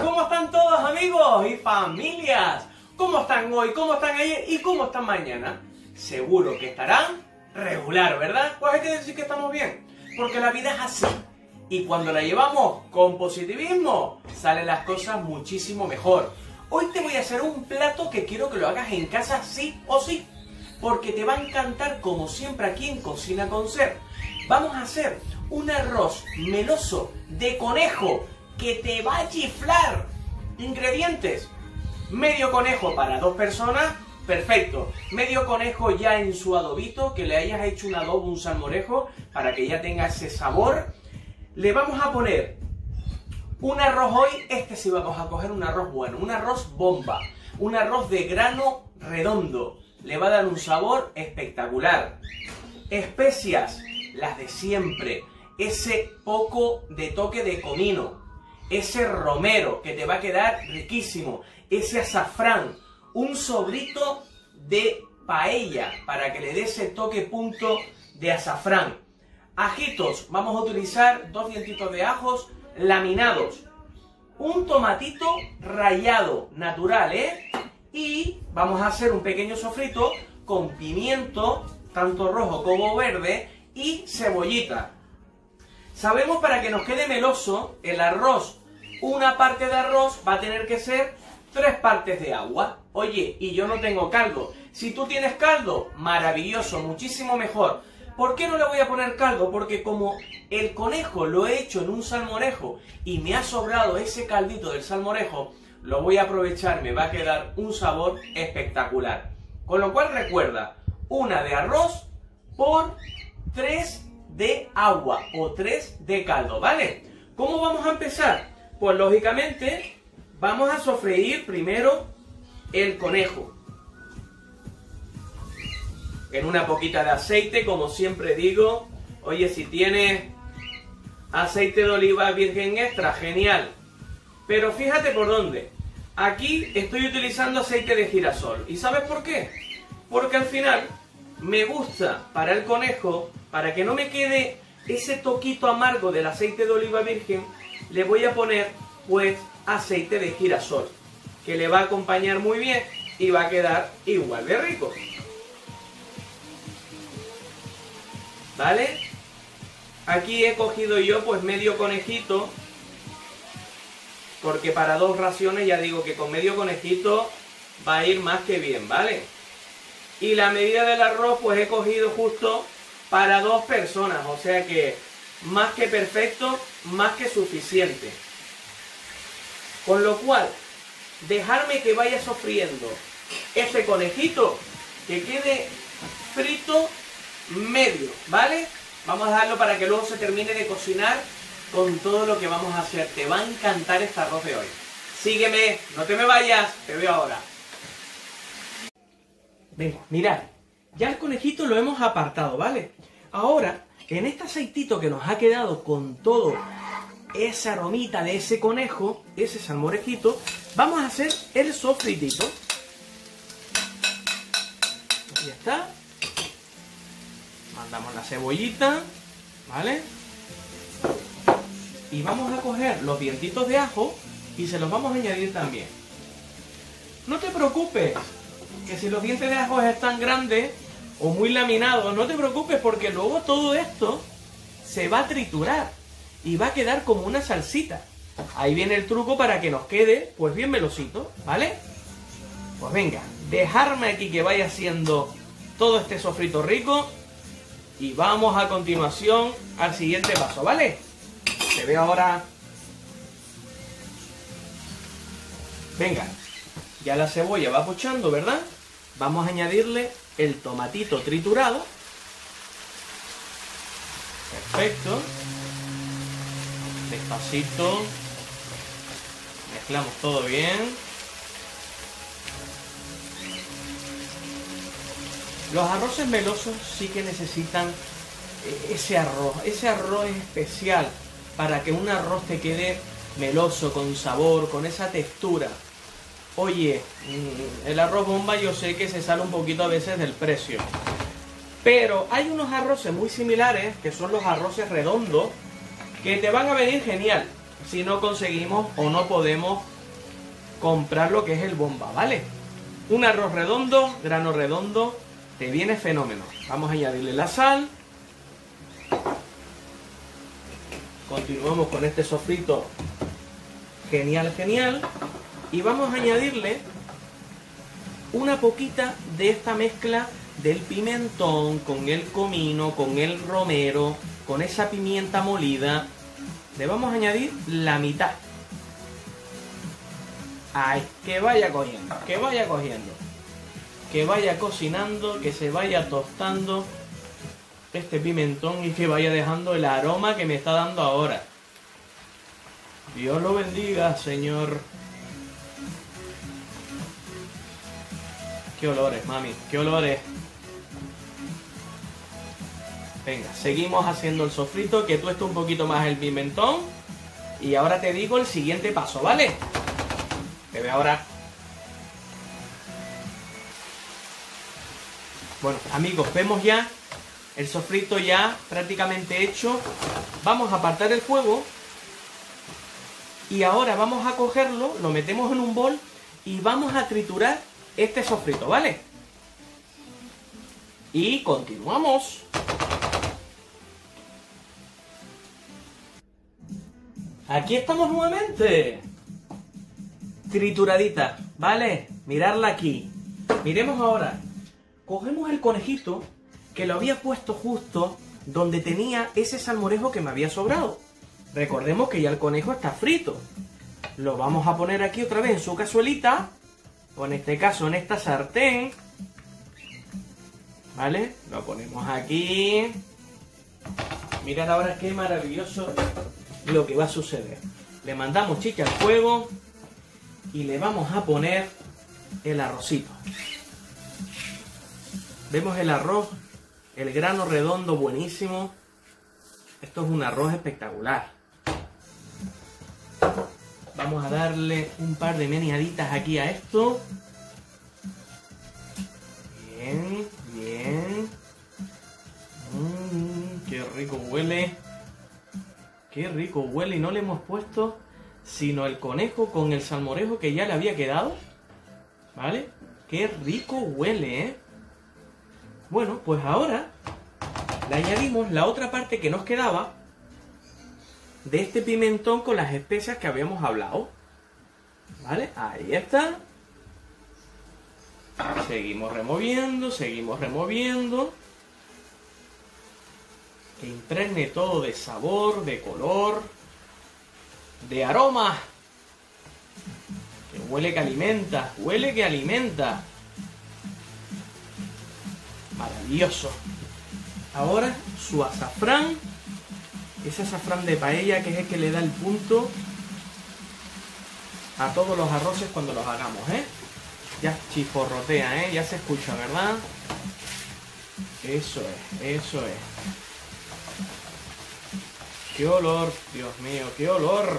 ¿Cómo están todos, amigos y familias? ¿Cómo están hoy? ¿Cómo están ayer? ¿Y cómo están mañana? Seguro que estarán regular, ¿verdad? Pues hay que decir que estamos bien, porque la vida es así. Y cuando la llevamos con positivismo, salen las cosas muchísimo mejor. Hoy te voy a hacer un plato que quiero que lo hagas en casa sí o sí, porque te va a encantar como siempre aquí en Cocina con Ser. Vamos a hacer un arroz meloso de conejo que te va a chiflar. Ingredientes: medio conejo para 2 personas, perfecto. Medio conejo ya en su adobito, que le hayas hecho un adobo, un salmorejo, para que ya tenga ese sabor. Le vamos a poner un arroz hoy, sí vamos a coger un arroz bueno, un arroz bomba, un arroz de grano redondo. Le va a dar un sabor espectacular. Especias, las de siempre. Ese poco de toque de comino. Ese romero, que te va a quedar riquísimo. Ese azafrán. Un sobrito de paella, para que le dé ese toque punto de azafrán. Ajitos, vamos a utilizar 2 dientitos de ajos laminados. Un tomatito rallado, natural, Y vamos a hacer un pequeño sofrito con pimiento, tanto rojo como verde, y cebollita. Sabemos, para que nos quede meloso el arroz, una parte de arroz va a tener que ser 3 partes de agua. Oye, y yo no tengo caldo. Si tú tienes caldo, maravilloso, muchísimo mejor. ¿Por qué no le voy a poner caldo? Porque como el conejo lo he hecho en un salmorejo y me ha sobrado ese caldito del salmorejo, lo voy a aprovechar, me va a quedar un sabor espectacular. Con lo cual recuerda, 1 de arroz por 3 de agua o 3 de caldo, ¿vale? ¿Cómo vamos a empezar? Pues lógicamente vamos a sofreír primero el conejo en una poquita de aceite, como siempre digo. Oye, si tienes aceite de oliva virgen extra, genial. Pero fíjate por dónde. Aquí estoy utilizando aceite de girasol. ¿Y sabes por qué? Porque al final me gusta para el conejo, para que no me quede ese toquito amargo del aceite de oliva virgen, le voy a poner pues aceite de girasol, que le va a acompañar muy bien y va a quedar igual de rico. ¿Vale? Aquí he cogido yo pues medio conejito, porque para 2 raciones ya digo que con medio conejito va a ir más que bien, ¿vale? Y la medida del arroz pues he cogido justo para 2 personas, o sea que más que perfecto, más que suficiente. Con lo cual, dejarme que vaya sofriendo este conejito, que quede frito medio, ¿vale? Vamos a dejarlo para que luego se termine de cocinar con todo lo que vamos a hacer. Te va a encantar este arroz de hoy. Sígueme, no te me vayas, te veo ahora. Venga, mirad, ya el conejito lo hemos apartado, ¿vale? Ahora, en este aceitito que nos ha quedado con todo esa aromita de ese conejo, ese salmorejito, vamos a hacer el sofritito. Ya está. Mandamos la cebollita, ¿vale? Y vamos a coger los dientitos de ajo y se los vamos a añadir también. No te preocupes, que si los dientes de ajo están grandes o muy laminados, no te preocupes, porque luego todo esto se va a triturar y va a quedar como una salsita. Ahí viene el truco para que nos quede pues bien melosito, ¿vale? Pues venga, dejarme aquí que vaya haciendo todo este sofrito rico y vamos a continuación al siguiente paso, ¿vale? Te veo ahora. Venga, ya la cebolla va pochando, ¿verdad? Vamos a añadirle el tomatito triturado. Perfecto. Despacito. Mezclamos todo bien. Los arroces melosos sí que necesitan ese arroz especial para que un arroz te quede meloso, con sabor, con esa textura. Oye, el arroz bomba yo sé que se sale un poquito a veces del precio, pero hay unos arroces muy similares que son los arroces redondos que te van a venir genial si no conseguimos o no podemos comprar lo que es el bomba, ¿vale? Un arroz redondo, grano redondo, te viene fenómeno. Vamos a añadirle la sal. Continuamos con este sofrito genial, genial. Y vamos a añadirle una poquita de esta mezcla del pimentón con el comino, con el romero, con esa pimienta molida. Le vamos a añadir la mitad. Ay, que vaya cogiendo, que vaya cogiendo. Que vaya cocinando, que se vaya tostando este pimentón y que vaya dejando el aroma que me está dando ahora. Dios lo bendiga, Señor. Qué olores, mami, qué olores. Venga, seguimos haciendo el sofrito, que tueste un poquito más el pimentón. Y ahora te digo el siguiente paso, ¿vale? Te veo ahora. Bueno, amigos, vemos ya el sofrito ya prácticamente hecho. Vamos a apartar el fuego. Y ahora vamos a cogerlo, lo metemos en un bol y vamos a triturar este sofrito, ¿vale? Y continuamos. Aquí estamos nuevamente. Trituradita, ¿vale? Mirarla aquí. Miremos ahora. Cogemos el conejito que lo había puesto justo donde tenía ese salmorejo que me había sobrado. Recordemos que ya el conejo está frito. Lo vamos a poner aquí otra vez en su cazuelita. O en este caso en esta sartén. ¿Vale? Lo ponemos aquí. Mirad ahora qué maravilloso lo que va a suceder. Le mandamos chicha al fuego. Y le vamos a poner el arrocito. Vemos el arroz. El grano redondo buenísimo. Esto es un arroz espectacular. Vamos a darle un par de meneaditas aquí a esto. Bien, bien. Qué rico huele. Qué rico huele. Y no le hemos puesto sino el conejo con el salmorejo que ya le había quedado. ¿Vale? Qué rico huele, ¿eh? Bueno, pues ahora le añadimos la otra parte que nos quedaba de este pimentón con las especias que habíamos hablado. ¿Vale? Ahí está. Seguimos removiendo, seguimos removiendo. Que impregne todo de sabor, de color, de aroma. Que huele que alimenta, huele que alimenta. Maravilloso. Ahora su azafrán. Ese azafrán de paella que es el que le da el punto a todos los arroces cuando los hagamos, ¿eh? Ya chisporrotea, ¿eh? Ya se escucha, ¿verdad? Eso es, eso es. ¡Qué olor! Dios mío, qué olor.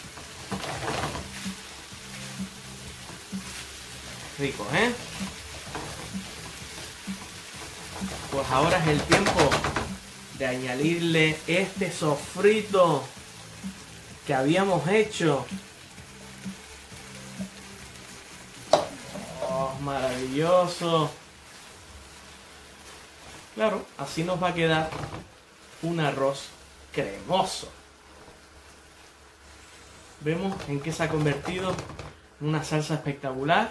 Rico, ¿eh? Pues ahora es el tiempo de añadirle este sofrito que habíamos hecho. ¡Oh, maravilloso! Claro, así nos va a quedar un arroz cremoso. Vemos en qué se ha convertido en una salsa espectacular.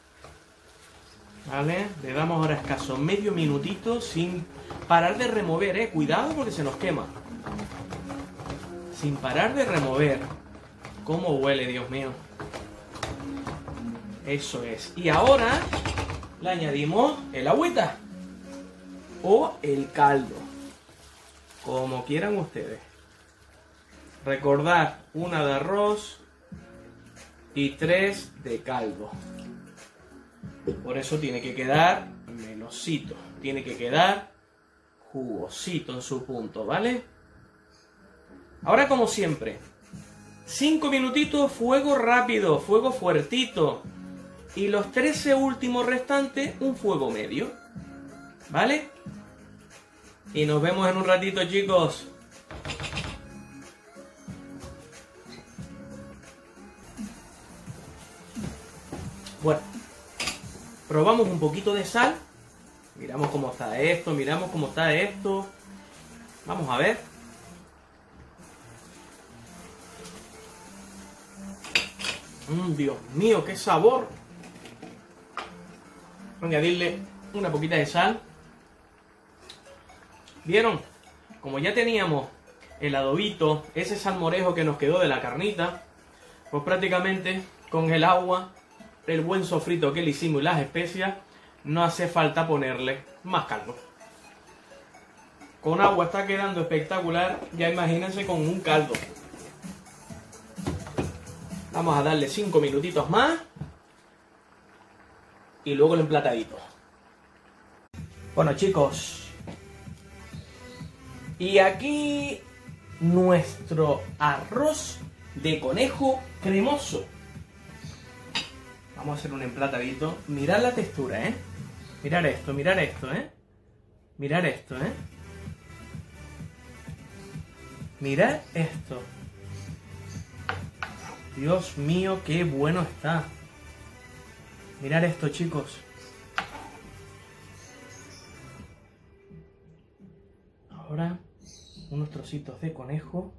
¿Vale? Le damos ahora escaso medio minutito sin parar de remover, ¿eh? Cuidado porque se nos quema. Sin parar de remover. ¿Cómo huele, Dios mío? Eso es. Y ahora le añadimos el agüita. O el caldo. Como quieran ustedes. Recordad, 1 de arroz y 3 de caldo. Por eso tiene que quedar melosito. Tiene que quedar jugosito en su punto, ¿vale? Ahora, como siempre, 5 minutitos, fuego rápido, fuego fuertito. Y los 13 últimos restantes, un fuego medio. ¿Vale? Y nos vemos en un ratito, chicos. Bueno, probamos un poquito de sal. Miramos cómo está esto, miramos cómo está esto. Vamos a ver. Dios mío, qué sabor. Voy a añadirle una poquita de sal. ¿Vieron? Como ya teníamos el adobito, ese salmorejo que nos quedó de la carnita, pues prácticamente con el agua, el buen sofrito que le hicimos y las especias, no hace falta ponerle más caldo. Con agua está quedando espectacular, ya imagínense con un caldo. Vamos a darle 5 minutitos más y luego el emplatadito. Bueno, chicos, y aquí nuestro arroz de conejo cremoso. Vamos a hacer un emplatadito. Mirad la textura, ¿eh? Mirad esto, ¿eh? Mirad esto, ¿eh? Mirad esto. Dios mío, qué bueno está. Mirad esto, chicos. Ahora, unos trocitos de conejo.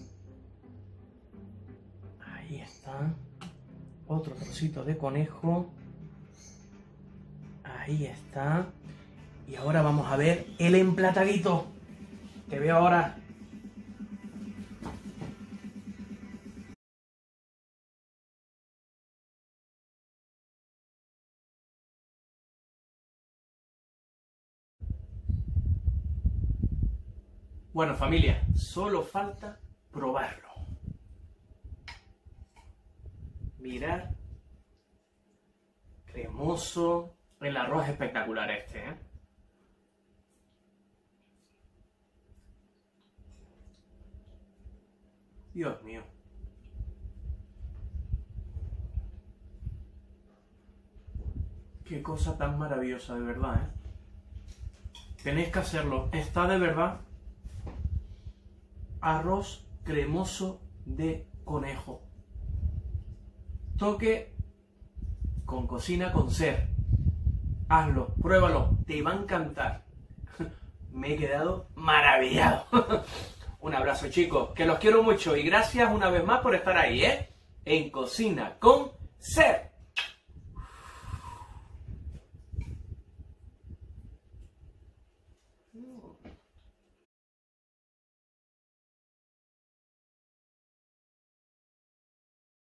Ahí está. Otro trocito de conejo. Ahí está. Y ahora vamos a ver el emplatadito. Que veo ahora. Bueno, familia, solo falta probarlo. Mirad. Cremoso. El arroz es espectacular este, ¿eh? Dios mío. Qué cosa tan maravillosa, de verdad, ¿eh? Tenéis que hacerlo. Está de verdad. Arroz cremoso de conejo. Toque con cocina con ser. Hazlo, pruébalo, te va a encantar. Me he quedado maravillado. Un abrazo, chicos, que los quiero mucho y gracias una vez más por estar ahí, ¿eh? En Cocina con Ser.